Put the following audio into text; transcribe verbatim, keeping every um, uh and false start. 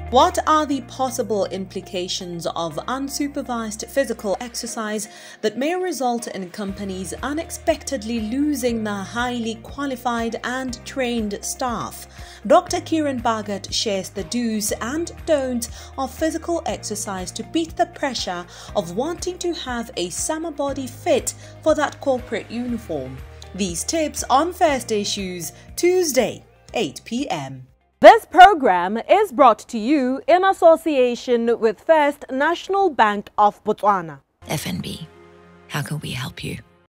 What are the possible implications of unsupervised physical exercise that may result in companies unexpectedly losing their highly qualified and trained staff? Doctor Kiran Bhagat shares the do's and don'ts of physical exercise to beat the pressure of wanting to have a summer body fit for that corporate uniform. These tips on First Issues, Tuesday, eight p m This program is brought to you in association with First National Bank of Botswana. F N B, how can we help you?